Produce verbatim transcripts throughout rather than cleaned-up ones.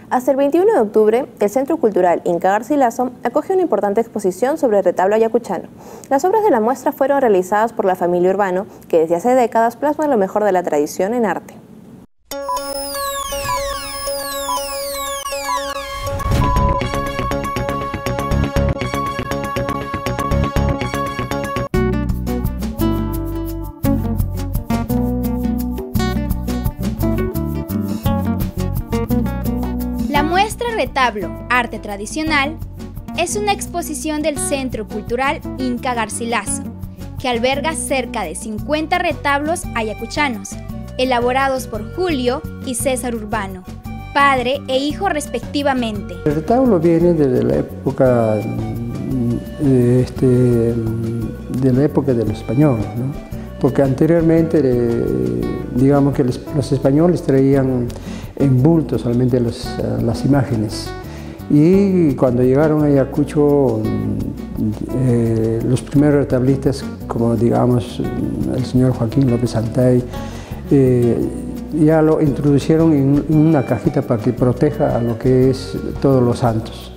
Hasta el veintiuno de octubre, el Centro Cultural Inca Garcilaso acoge una importante exposición sobre el retablo ayacuchano. Las obras de la muestra fueron realizadas por la familia Urbano, que desde hace décadas plasma lo mejor de la tradición en arte. La muestra Retablo, Arte Tradicional es una exposición del Centro Cultural Inca Garcilaso, que alberga cerca de cincuenta retablos ayacuchanos, elaborados por Julio y César Urbano, padre e hijo respectivamente. El retablo viene desde la época de, este, de la época de los españoles, ¿no? Porque anteriormente, eh, digamos que los, los españoles traían en bulto solamente los, las imágenes, y cuando llegaron a Ayacucho, eh, los primeros retablistas, como digamos el señor Joaquín López Santay, eh, ya lo introducieron en una cajita para que proteja a lo que es todos los santos.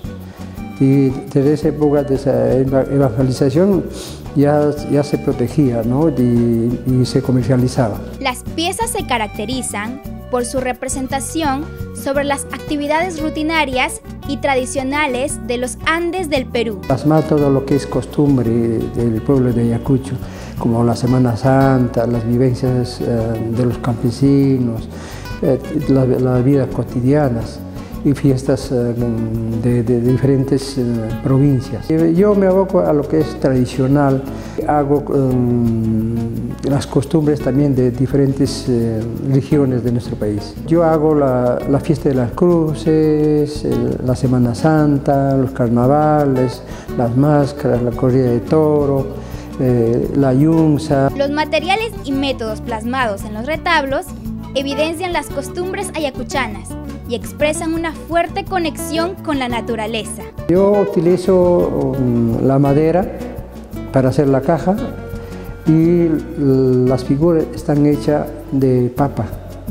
Y desde esa época de esa evangelización ya, ya se protegía, ¿no? y, y se comercializaba. Las piezas se caracterizan por su representación sobre las actividades rutinarias y tradicionales de los Andes del Perú. Plasmar todo lo que es costumbre del pueblo de Ayacucho, como la Semana Santa, las vivencias eh, de los campesinos, eh, las, las vidas cotidianas y fiestas eh, de, de diferentes eh, provincias. Yo me aboco a lo que es tradicional, hago um, las costumbres también de diferentes eh, regiones de nuestro país. Yo hago la, la fiesta de las cruces, el, la Semana Santa, los carnavales, las máscaras, la corrida de toro, eh, la yunza. Los materiales y métodos plasmados en los retablos evidencian las costumbres ayacuchanas y expresan una fuerte conexión con la naturaleza. Yo utilizo um, la madera para hacer la caja, y las figuras están hechas de papa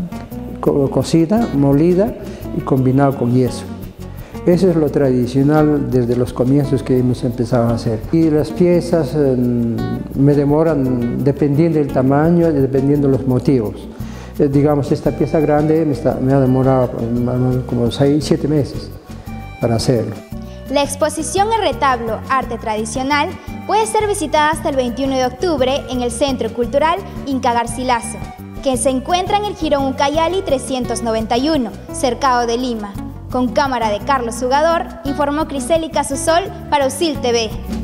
co cocida, molida y combinado con yeso. Eso es lo tradicional desde los comienzos que hemos empezado a hacer. Y las piezas eh, me demoran dependiendo del tamaño, dependiendo de los motivos. Eh, digamos, esta pieza grande me, está, me ha demorado como seis, siete meses para hacerlo. La exposición El Retablo, Arte Tradicional puede ser visitada hasta el veintiuno de octubre en el Centro Cultural Inca Garcilaso, que se encuentra en el Jirón Ucayali trescientos noventa y uno, Cercado de Lima. Con cámara de Carlos Jugador, informó Criseli Casusol para U S I L T V.